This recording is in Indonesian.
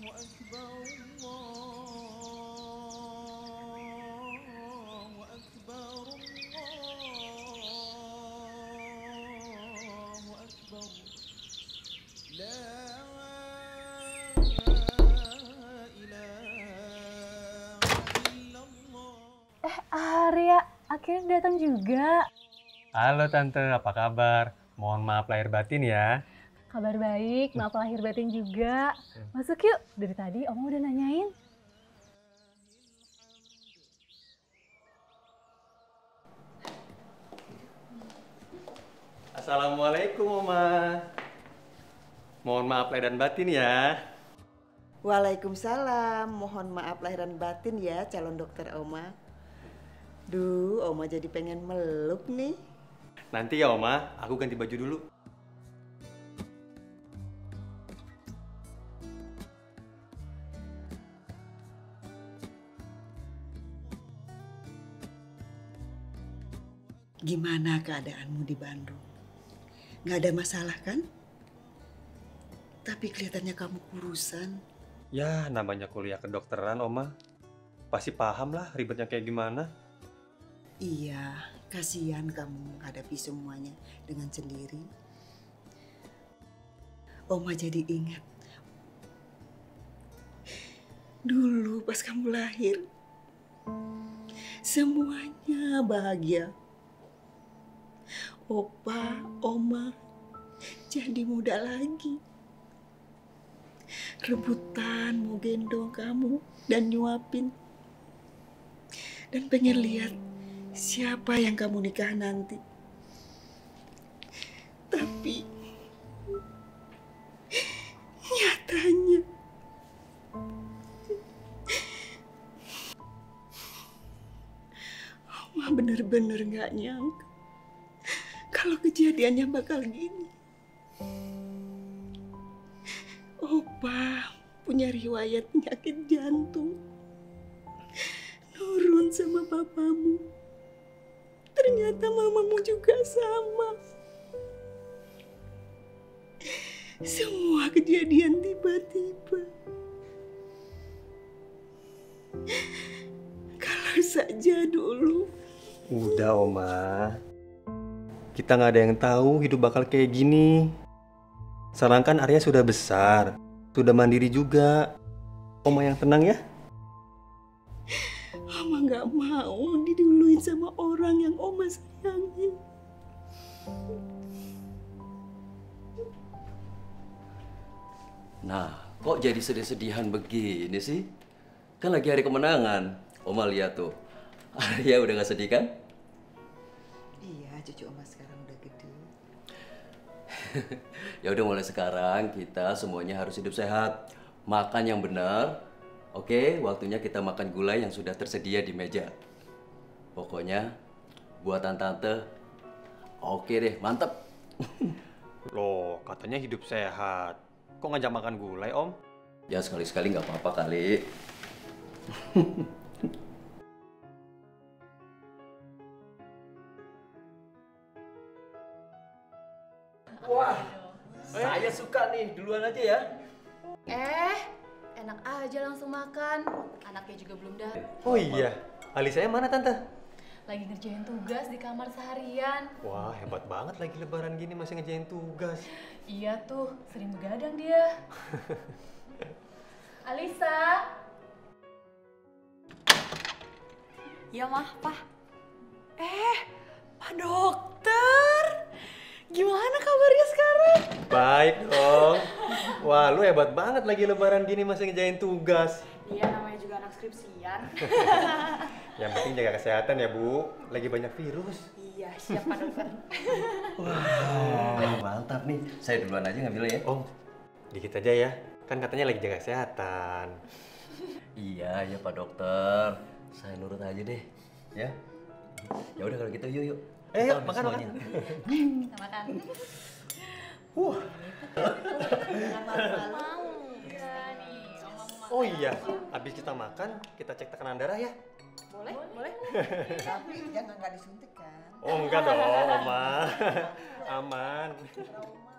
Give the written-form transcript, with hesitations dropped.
Arya, akhirnya datang juga. Halo Tante, apa kabar? Mohon maaf lahir batin ya. Kabar baik, maaf lahir batin juga. Masuk yuk, dari tadi Oma udah nanyain. Assalamualaikum Oma. Mohon maaf lahir dan batin ya. Waalaikumsalam, mohon maaf lahiran batin ya calon dokter Oma. Duh, Oma jadi pengen meluk nih. Nanti ya Oma, aku ganti baju dulu. Gimana keadaanmu di Bandung? Gak ada masalah kan? Tapi kelihatannya kamu kurusan. Ya, namanya kuliah kedokteran Oma. Pasti paham lah ribetnya kayak gimana. Iya, kasihan kamu menghadapi semuanya dengan sendiri. Oma jadi ingat. Dulu pas kamu lahir, semuanya bahagia. Opa, Oma jadi muda lagi. Rebutan mau gendong kamu dan nyuapin. Dan pengen lihat siapa yang kamu nikah nanti. Tapi nyatanya Oma bener-bener gak nyangka kalau kejadiannya bakal gini. Opa punya riwayat penyakit jantung. Nurun sama papamu. Ternyata mamamu juga sama. Semua kejadian tiba-tiba. Kalau saja dulu. Udah Oma. Kita nggak ada yang tahu hidup bakal kayak gini. Sekarang kan Arya sudah besar, sudah mandiri juga. Oma yang tenang ya. Oma gak mau diduluin sama orang yang Oma sayangin. Nah, kok jadi sedih-sedihan begini sih? Kan lagi hari kemenangan. Oma lihat tuh. Arya udah gak sedih kan? Iya, cucu Oma sekarang udah gede. Ya udah mulai sekarang kita semuanya harus hidup sehat. Makan yang benar. Oke, waktunya kita makan gulai yang sudah tersedia di meja. Pokoknya buatan tante. Oke deh, mantep. Loh, katanya hidup sehat. Kok ngajak makan gulai, Om? Ya sekali-sekali nggak apa-apa kali. Wah, saya suka nih. Duluan aja ya. Enak aja langsung makan. Anaknya juga belum datang. Oh iya, Alisanya mana Tante? Lagi ngerjain tugas di kamar seharian. Wah, hebat banget lagi lebaran gini masih ngerjain tugas. Iya tuh, sering begadang dia. Alisa. Ya mah, Pak. Pak Dokter. Gimana kabarnya sekarang? Baik dong. Wah, lu hebat banget lagi lebaran gini masih ngerjain tugas. Iya, namanya juga anak skripsian. Yang penting jaga kesehatan ya, Bu. Lagi banyak virus. Iya, siap Pak Dokter. Wah, mantap nih. Saya duluan aja ngambilnya ya. Om, dikit aja ya. Kan katanya lagi jaga kesehatan. Iya, ya Pak Dokter. Saya nurut aja deh. Ya. Ya udah kalau gitu yuk. Kita ambil makan. semuanya. Kita makan. Mau. Oh iya, habis kita makan, kita cek tekanan darah ya. Boleh? Boleh. Tapi jangan nggak disuntik kan? Oh enggak dong, Oma. Aman.